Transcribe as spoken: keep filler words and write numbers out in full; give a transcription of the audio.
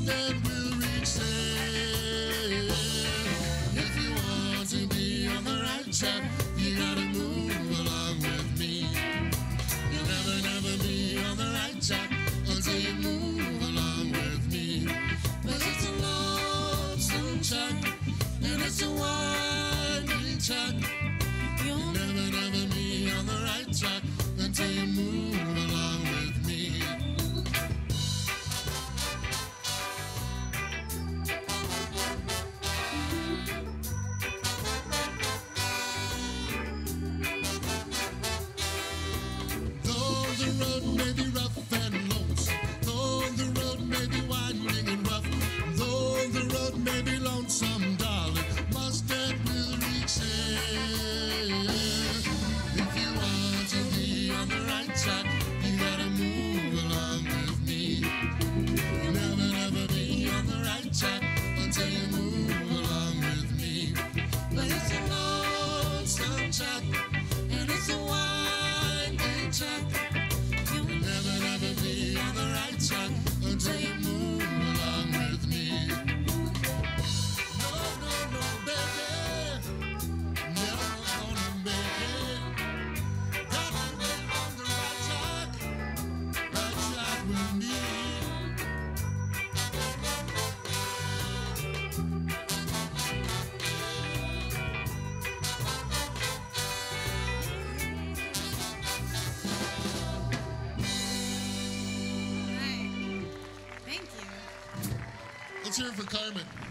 mustard will reach there. If you want to be on the right track, you gotta move along with me. You'll never, never be on the right track until you move along with me. But it's a lonesome track, and it's a winding track. You'll never, never be on the right track until you move along with me. Though the road may be rough and lonesome, though the road may be winding and rough, though the road may be lonesome, darling, mustard will reach there. If you want to be on the right track, you gotta move along with me. You'll never, never be on the right track until you move along with me. But it's a lonesome track, and it's a winding track. You'll never, never be on the right track until you move along with me. No, no, no, baby, never gonna make it. Gotta get on the right track, right track with me. Right. Thank you. Let's hear it for Carmen.